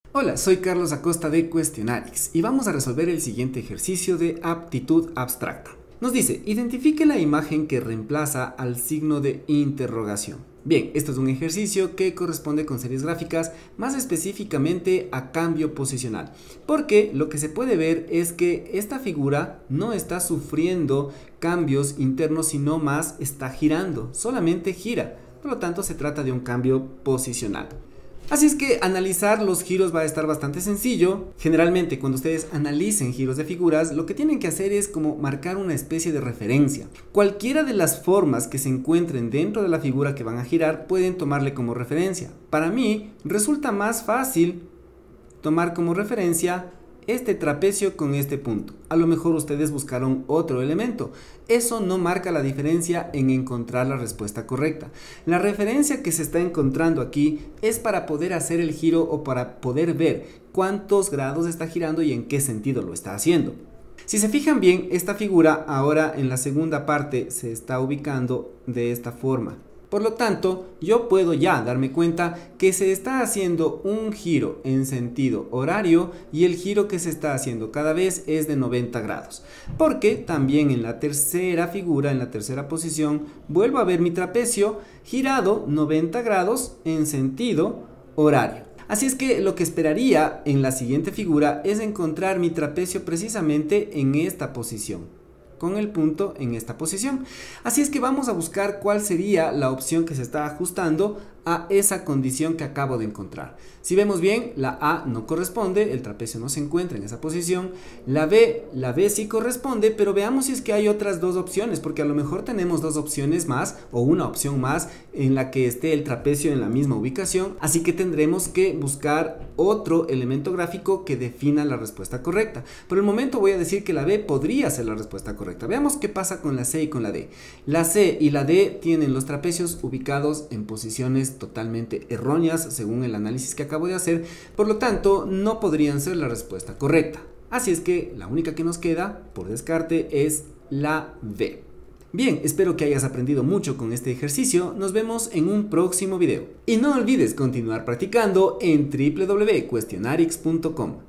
Hola, soy Carlos Acosta de Questionarix y vamos a resolver el siguiente ejercicio de aptitud abstracta. Nos dice, identifique la imagen que reemplaza al signo de interrogación. Bien, esto es un ejercicio que corresponde con series gráficas, más específicamente a cambio posicional, porque lo que se puede ver es que esta figura no está sufriendo cambios internos, sino más está girando, solamente gira. Por lo tanto, se trata de un cambio posicional. Así es que analizar los giros va a estar bastante sencillo. Generalmente cuando ustedes analicen giros de figuras, lo que tienen que hacer es como marcar una especie de referencia. Cualquiera de las formas que se encuentren dentro de la figura que van a girar pueden tomarle como referencia. Para mí resulta más fácil tomar como referencia este trapecio con este punto. A lo mejor ustedes buscaron otro elemento. Eso no marca la diferencia en encontrar la respuesta correcta. La referencia que se está encontrando aquí es para poder hacer el giro o para poder ver cuántos grados está girando y en qué sentido lo está haciendo. Si se fijan bien, esta figura ahora en la segunda parte se está ubicando de esta forma. Por lo tanto, yo puedo ya darme cuenta que se está haciendo un giro en sentido horario y el giro que se está haciendo cada vez es de 90 grados. Porque también en la tercera figura, en la tercera posición, vuelvo a ver mi trapecio girado 90 grados en sentido horario. Así es que lo que esperaría en la siguiente figura es encontrar mi trapecio precisamente en esta posición, con el punto en esta posición. Así es que vamos a buscar cuál sería la opción que se está ajustando a esa condición que acabo de encontrar. Si vemos bien, la A no corresponde, el trapecio no se encuentra en esa posición. La B sí corresponde, pero veamos si es que hay otras dos opciones, porque a lo mejor tenemos dos opciones más o una opción más en la que esté el trapecio en la misma ubicación, así que tendremos que buscar otro elemento gráfico que defina la respuesta correcta. Por el momento voy a decir que la B podría ser la respuesta correcta. Veamos qué pasa con la C y con la D. La C y la D tienen los trapecios ubicados en posiciones totalmente erróneas según el análisis que acabo de hacer, por lo tanto no podrían ser la respuesta correcta. Así es que la única que nos queda por descarte es la B. Bien, espero que hayas aprendido mucho con este ejercicio. Nos vemos en un próximo video. Y no olvides continuar practicando en www.questionarix.com.